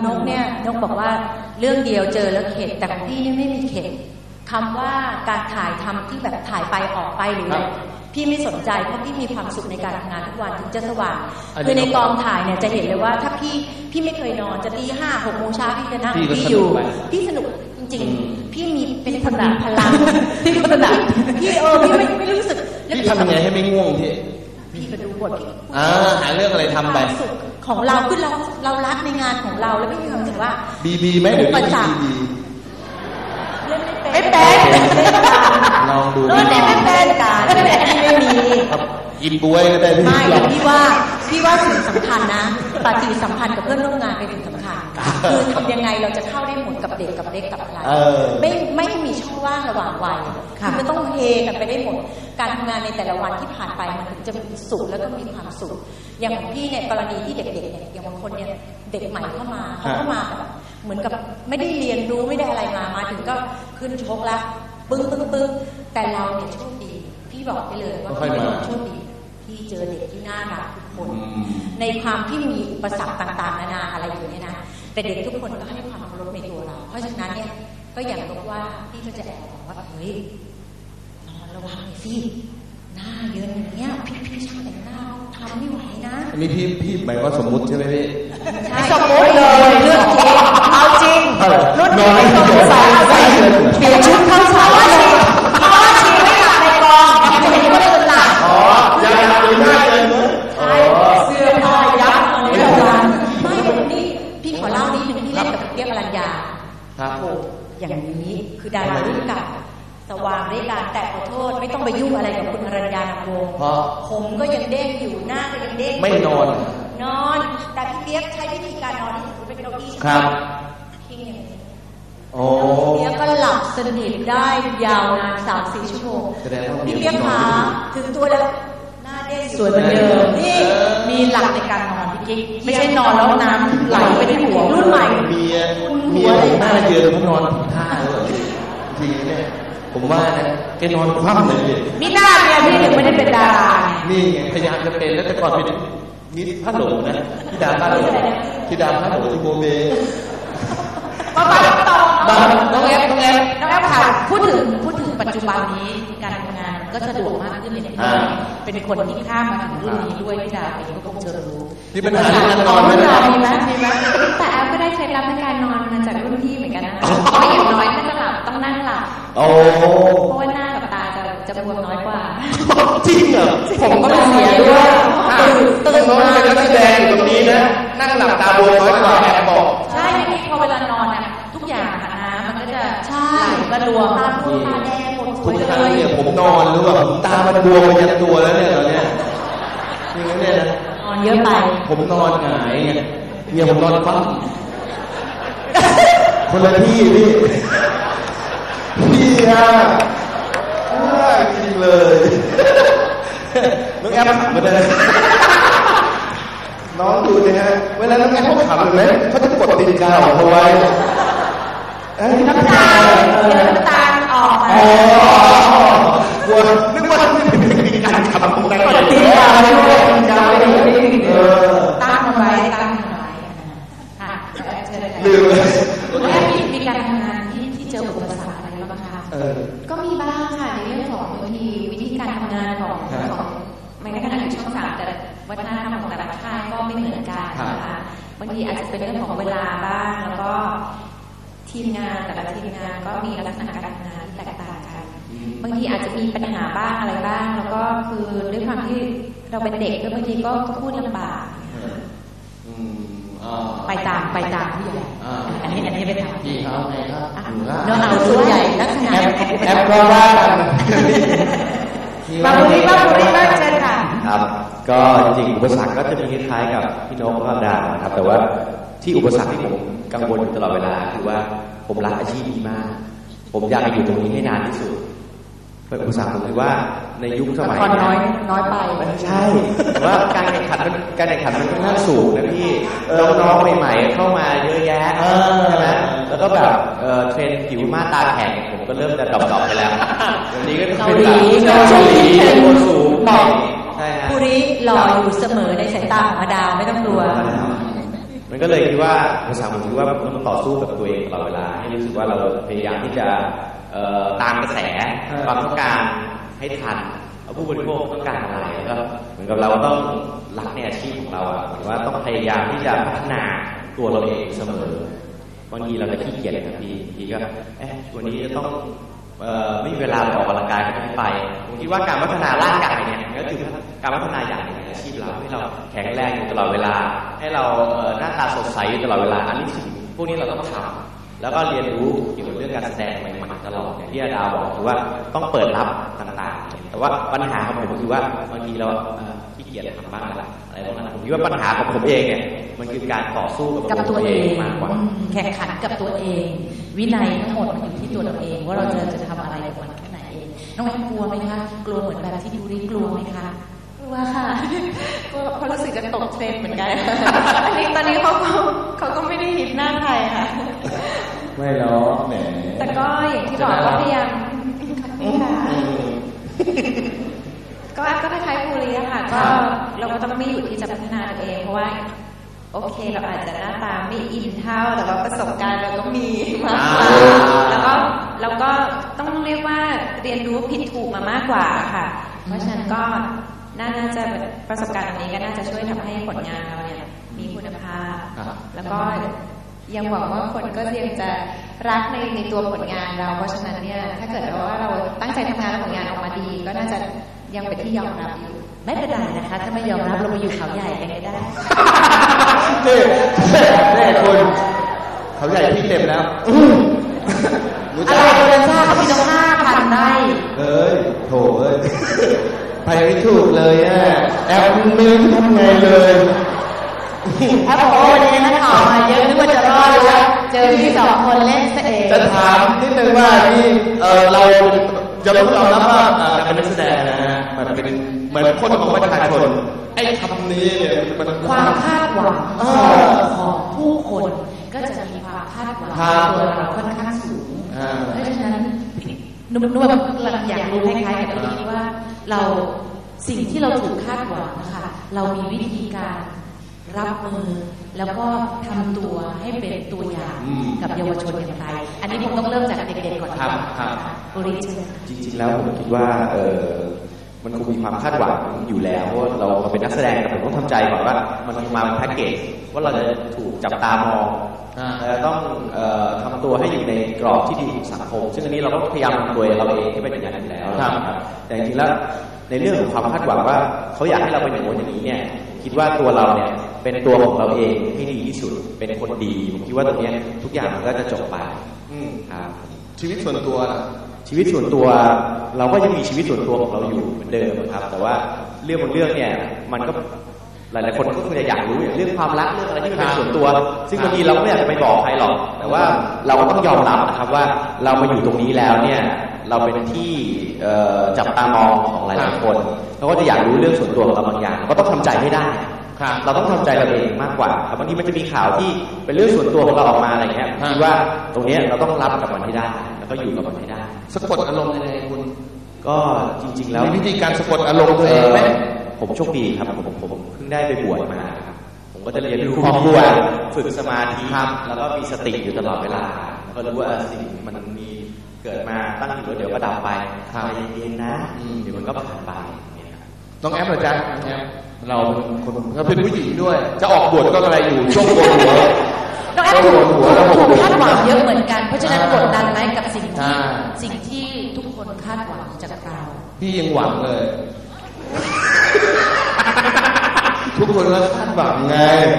นกเนี่ยนกบอกว่าเรื่องเดียวเจอแล้วเข็ดแต่ของพี่นี่ไม่มีเข็ดคำว่าการถ่ายทำที่แบบถ่ายไปออกไปหรืออะไรพี่ไม่สนใจเพราะพี่มีความสุขในการทำงานทุกวันถึงจะสว่างคือในกองถ่ายเนี่ยจะเห็นเลยว่าถ้าพี่ไม่เคยนอนจะตี5 6 โมงเช้าพี่จะนั่งพี่อยู่พี่สนุกจริงๆพี่มีเป็นพลังพี่พัฒนาพี่ไม่รู้สึกพี่ทำยังไงให้ไม่ง่วงพี่ก็ดูบทหาเรื่องอะไรทำไปของเราคือเรารักในงานของเราแล้วไม่มีความรู้สึกว่าบีไหมหรือบีไม่เป็นลองดูไม่เป็นการไม่มีกินบวยก็ได้ไม่พี่ว่าสิ่งสำคัญนะปฏิสัมพันธ์กับเพื่อนร่วมงานเป็นสิ่งสำคัญคือทำยังไงเราจะเข้าได้หมดกับเด็กกับเล็กกับอะไรไม่มีช่องว่างระหว่างวัยคือมันต้องเฮกันไปได้หมดการทำงานในแต่ละวันที่ผ่านไปมันถึงจะมีสุขแล้วก็มีความสุขอย่างของพี่เนี่ยกรณีที่เด็กๆเนี่ยอย่างบางคนเนี่ยเด็กใหม่เข้ามาเขาก็มาแบบเหมือนกับไม่ได้เรียนรู้ไม่ได้อะไรมาถึงก็ขึ้นชกแล้วปึ้งแต่เราเนี่ยโชคดีพี่บอกไปเลยว่าพี่เป็นโชคดีพี่เจอเด็กที่น่ารักทุกคนในความที่มีอุปสรรคต่างๆนานาอะไรอย่างนี้นะแต่เด็กทุกคนก็ให้ความเคารพในตัวเราเพราะฉะนั้นเนี่ยก็อย่างบอกว่าพี่ก็จะแอบบอกว่าเฮ้ยนอนระวังหน่อยสิหน้าเยินอย่างเงี้ยพี่ช่างแต่งหน้าทำไม่ไหวนะนี่พี่หมายว่าสมมุติใช่ไหมพี่ใช่สมมุติเลยเรื่องจริงเอาจริงรุ่นนี้ไม่ต้องใส่เปลี่ยนชุดเข้าฉากเพราะว่าชีไม่หลับในกองจะเห็นว่าเป็นหลับยังหลับอยู่ได้เลยใช่เสื้อผ้ายับอะไรอย่างไม่นี่พี่ขอเล่านิดนึงที่เล่นกับเปี๊ยกอรัญญาอย่างนี้คือดารารุ่นเก่าสว่างด้วยกันแต่ขอโทษไม่ต้องไปยุ่งอะไรกับคุณอรัญญาวงศ์ผมก็ยังเด้งอยู่หน้าก็ยังเด้งไม่นอนแต่พี่เปี๊ยกใช้วิธีการนอนที่เป็นเก้าอี้ครับทิ้งอย่างนี้พี่เปี๊ยกก็หลับสนิทได้ยาวนาน 3-4 ชั่วโมงพี่เปี๊ยกขาถึงตัวแล้วหน้าเด้งสวยเหมือนเดิมนี่มีหลักในการนอนพี่กิ๊กไม่ใช่นอนแล้วน้ำไหลไปที่หัวรุ่นใหม่เมียหน้าเยือนเขานอนผิดท่าเลยจริงเนี่ยผมว่านะแกนอนคว่ำเลยมีหน้าเมียพี่ถึงไม่ได้เป็นดารานี่ไงพยายามจะเป็นแล้วแต่ก่อนเป็นนิดผ้าหนูนะที่ดาผ้าหนูที่โบเบบ้าน้องแอฟค่ะพูดถึงปัจจุบันนี้การทำงานก็สะดวกมากขึ้นเลยเป็นคนที่ข้ามมาถึงรุ่นนี้ด้วยที่ดาวเองก็คงจะรู้ที่ปัญหาการนอนไม่ได้มีไหมแต่แอฟก็ได้เคล็ดลับในการนอนมาจากรุ่นพี่เหมือนกันนะเพราะอย่างน้อยถ้าจะหลับต้องนั่งหลับเพราะว่าหน้ากับตาจะบวมน้อยกว่าจริงเหรอผมก็ไม่เสียด้วยตื่นมาเป็นนักแสดงอยู่ตรงนี้นะนั่งหลับตาบวมน้อยกว่าแอบบอกใช่ที่พอเวลานอนอ่ะทุกอย่างค่ะนะมันก็จะใช่กระดวงตาแดงหมดทุกครั้งเนี่ยผมนอนหรือว่าผมตามันบวมไปยันตัวแล้วเนี่ยตอนเนี้ยจริงๆเนี่ยนะนอนเยอะไปผมนอนหงายไงเนี่ยผมนอนคว่ำคนละที่พี่ฮะจริงเลยน้องแอมมาเลยน้องดูนะฮะเวลาน้องแอมเขาขำเลยเขาจะกดตีนกาออกเอาไว้น้ำตาออกกลัวนึกว่าเป็นการขำของนายกดตีนกาด้วยตั้งไว้ค่ะลืมเลยมีการทำงานที่เจออุปสรรคอะไรบ้างคะก็มีบ้างค่ะในเรื่องของบางทีวิธีการทำงานของไม่ได้ขนาดช่อง3แต่วัฒนธรรมของแต่ละค่ายก็ไม่เหมือนกันนะคะบางทีอาจจะเป็นเรื่องของเวลาบ้างแล้วก็ทีมงานแต่ละทีมงานก็มีลักษณะการทำงานที่แตกต่างกันบางทีอาจจะมีปัญหาบ้างอะไรบ้างแล้วก็คือด้วยความที่เราเป็นเด็กก็บางทีก็พูดลำบากไปตามผู้ใหญ่อันนี้ไปถามพี่เขาไงครับน้องเอาส่วนใหญ่ลักษณะแอปก็ว่ากันบางทีบ้างเช่นกันครับก็จริงอุปสรรคก็จะมีคล้ายๆกับพี่น้องพระดานะครับแต่ว่าที่อุปสรรคที่ผมกังวลอยู่ตลอดเวลาคือว่าผมรักอาชีพนี้มากผมอยากอยู่ตรงนี้ให้นานที่สุดเป็นอุปสรรคผมคือว่าในยุคสมัยน้อยไปไม่ใช่ว่าการแข่งขันมันค่อนข้างสูงนะพี่น้องๆใหม่ๆเข้ามาเยอะแยะใช่ไหมแล้วก็แบบเทรนผิวมาตาแข็งผมก็เริ่มจะดรอปไปแล้ววันนี้ก็เป็นแบบเกาหลีตัวสูงใช่ฮะผู้นี้หล่ออยู่เสมอในสายตาของดาวไม่ต้องกลัวไมันก็เลยคิดว่าภาษาผมคิดว่าผมต้องต่อสู้กับตัวเองตลอดเวลาให้รู้สึกว่าเราพยายามที่จะตามกระแสความต้องการให้ทันผู้บริโภคต้องการอะไรแล้วเหมือนกับเราต้องรักในอาชีพของเราเหมือนว่าต้องพยายามที่จะพัฒนาตัวเราเองเสมอบางทีเราจะขี้เกียจนะพี่ก็วันนี้จะต้องไม่มีเวลาไปออกกำลังกายก็ไม่ไปผมคิดว่าการพัฒนาร่างกายเนี่ยก็คือการพัฒนาอย่างในอาชีพเราให้เราแข็งแรงอยู่ตลอดเวลาให้เราหน้าตาสดใสอยู่ตลอดเวลาอันนี้พวกนี้เราต้องทำแล้วก็เรียนรู้เกี่ยวกับเรื่องการแสดงใหม่ๆตลอดอย่างที่อาดาวบอกคือว่าต้องเปิดรับต่างๆแต่ว่าปัญหาของผมคือว่าบางทีเราขี้เกียจทำบ้างอะไรพวกนั้นผมคิดว่าปัญหาของผมเองเนี่ยมันคือการต่อสู้กับตัวเองมากกว่าแข่งขันกับตัวเองวินัยทั้งหมดมันอยู่ที่ตัวเราเองว่าเราจะทำอะไรกับมันแค่ไหนเองน้องแอมกลัวไหมคะกลัวเหมือนแบบที่ดูรีกลัวไหมคะกลัวค่ะเพราะรู้สึกจะตกเทรนด์เหมือนกันตอนนี้เขาก็ไม่ได้ฮิตหน้าไทยค่ะไม่หรอกแหมแต่ก็อย่างที่บอกว่าพยายามก็คล้ายๆภูริอะค่ะก็เราก็ต้องไม่หยุดที่จะพัฒนาตัวเองเพราะว่าโอเคเราอาจจะหน้าตาไม่อินเท่าแต่ว่าประสบการณ์เราก็มีมากกว่าแล้วก็ต้องเรียกว่าเรียนรู้ผิดถูกมามากกว่าค่ะเพราะฉะนั้นก็น่าจะประสบการณ์แบบนี้ก็น่าจะช่วยทำให้ผลงานเราเนี่ยมีคุณภาพแล้วก็ยังหวังว่าคนก็ยังจะรักในตัวผลงานเราเพราะฉะนั้นเนี่ยถ้าเกิดว่าเราตั้งใจทำงานแล้วผลงานออกมาดีก็น่าจะยังเป็นที่ยอมรับอยู่ไม่เป็นไรนะคะถ้าไม่ยอมรับเราไปอยู่เขาใหญ่กันได้นี่คุณเขาใหญ่ที่เต็มแล้วอะไรโดนซ่าเขามีต้อง5,000ได้โถไปไม่ถูกเลยแอปไม่ทำไงเลยแอปบอกว่าวันนี้นักข่าวมาเยอะนึกว่าจะรอดแล้วเจอพี่2 คนเล่นซะเองจะถามนิดนึงว่านี่เราจะต้องยอมรับว่าเป็นนักแสดงนะฮะมันเป็นเหมือนคนของประชาชนไอ้คำนี้เนี่ยมันความคาดหวังของผู้คนก็จะมีความคาดหวังตัวเราค่อนข้างสูงเพราะฉะนั้นนุ่มๆอยากรู้คล้ายๆกับที่ว่าเราสิ่งที่เราถูกคาดหวังนะคะเรามีวิธีการรับมือแล้วก็ทำตัวให้เป็นตัวอย่างกับเยาวชนอย่างไรอันนี้ผมต้องเริ่มจากเด็กๆก่อนครับบริจริงๆแล้วผมคิดว่ามันคงมีความคาดหวังอยู่แล้วว่าเราเป็นนักแสดงแต่ผมต้องทำใจก่อนว่ามันมาเป็นแพ็กเกจว่าเราจะถูกจับตามองต้องทำตัวให้อยู่ในกรอบที่ดีของสังคมซึ่งอันนี้เราก็พยายามทำตัวเราเองให้เป็นอย่างนั้นแล้วแต่จริงๆแล้วในเรื่องของความคาดหวังว่าเขาอยากให้เราเป็นอย่างนี้เนี่ยคิดว่าตัวเราเนี่ยเป็นตัวของเราเองที่ดีที่สุดเป็นคนดีผมคิดว่าตรงนี้ทุกอย่างมันก็จะจบไปครับชีวิตส่วนตัวชีวิตส่วนตัวเราก็ยังมีชีวิตส่วนตัวของเราอยู่เหมือนเดิมครับแต่ว่าเรื่องบางเรื่องเนี่ยมันก็หลายๆคนก็คงจะอยากรู้อย่างเรื่องความรักเรื่องอะไรที่มันเป็นส่วนตัวซึ่งบางทีเราไม่อยากจะไปบอกใครหรอกแต่ว่าเราก็ต้องยอมรับนะครับว่าเรามาอยู่ตรงนี้แล้วเนี่ยเราเป็นที่จับตามองของหลายๆคนเราก็จะอยากรู้เรื่องส่วนตัวของเราบางอย่างก็ต้องทำใจให้ได้เราต้องทำใจเราเองมากกว่าครับบางทีมันจะมีข่าวที่เป็นเรื่องส่วนตัวของเราออกมาอะไรเงี้ยคิดว่าตรงนี้เราต้องรับกับมันให้ได้แล้วก็อยู่กับมันให้ได้สะกดอารมณ์ยังไงคุณก็จริงๆแล้วมีวิธีการสะกดอารมณ์ตัวเองไหมผมโชคดีครับผมเพิ่งได้ไปบวชมาผมก็จะเรียนรู้ความบวชฝึกสมาธิแล้วก็มีสติอยู่ตลอดเวลาก็รู้ว่าสิ่งมันมีเกิดมาตั้งอยู่เดี๋ยวก็ดับไปใจเย็นๆนะเดี๋ยวมันก็ผ่านไปน้องแอปเหรอจ๊ะเราเป็นผู้หญิงด้วยจะออกบวชก็อะไรอยู่ช่วงโกนหัวน้องแอปถูกคาดหวังเยอะเหมือนกันเพราะฉะนั้นกดดันไหมกับสิ่งที่ทุกคนคาดหวังจากเราพี่ยังหวังเลยทุกคนก็คาดหวังไง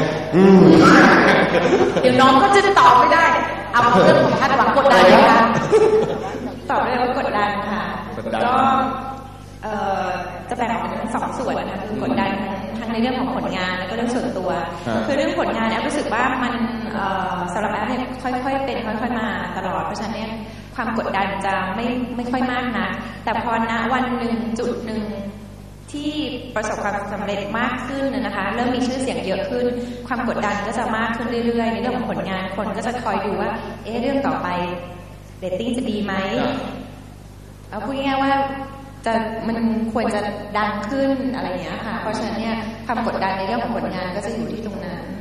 เดี๋ยวน้องก็จะตอบไม่ได้เอาเรื่องของคาดหวังกดดันนะคะตอบได้ว่ากดดันค่ะก็จะแบ่งออกเป็น2 ส่วนนะคะคือกดดันทั้งในเรื่องของผลงานแล้วก็เรื่องส่วนตัวคือเรื่องผลงานเนี่ยรู้สึกว่ามันสำหรับแอปเนี่ยค่อยๆเป็นค่อยๆมาตลอดเพราะฉะนั้นเนี่ยความกดดันจะไม่ค่อยมากนะแต่พอณวันหนึ่งจุดหนึ่งที่ประสบความสำเร็จมากขึ้นนะคะเริ่มมีชื่อเสียงเยอะขึ้นความกดดันก็จะมากขึ้นเรื่อยๆในเรื่องของผลงานคนก็จะคอยดูว่าเรื่องต่อไปเรตติ้งจะดีไหมเอาพูดง่ายๆว่ามันควรจะดังขึ้นอะไรอย่างเงี้ยค่ะเพราะฉะนั้นเนี่ยความกดดันในเรื่องของผลงานก็จะอยู่ที่ตรงนั้น